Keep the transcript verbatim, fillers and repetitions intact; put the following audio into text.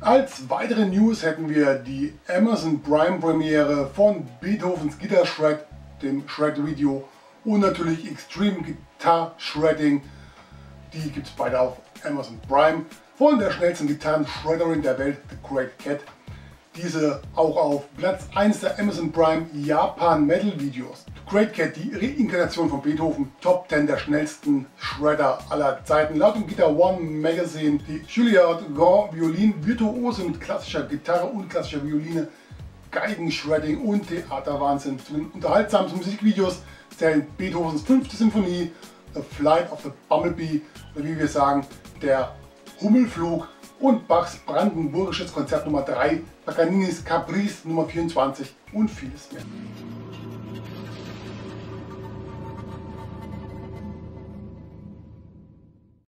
Als weitere News hätten wir die Amazon Prime Premiere von Beethovens Guitar Shred, dem Shred-Video, und natürlich Extreme Guitar Shredding. Die gibt es beide auf Amazon Prime. Von der schnellsten Gitarren-Shredderin der Welt, The Great Kat. Diese auch auf Platz eins der Amazon Prime Japan Metal Videos. The Great Kat, die Reinkarnation von Beethoven, Top zehn der schnellsten Shredder aller Zeiten. Laut dem Guitar One Magazine die Juilliard Grand Violin Virtuose mit klassischer Gitarre und klassischer Violine, Geigen-Shredding und Theaterwahnsinn. Zu den unterhaltsamsten Musikvideos zählen Beethovens fünfte Symphonie, The Flight of the Bumblebee, oder wie wir sagen, der Hummelflug, und Bachs Brandenburgisches Konzert Nummer drei, Paganinis Caprice Nummer vierundzwanzig und vieles mehr.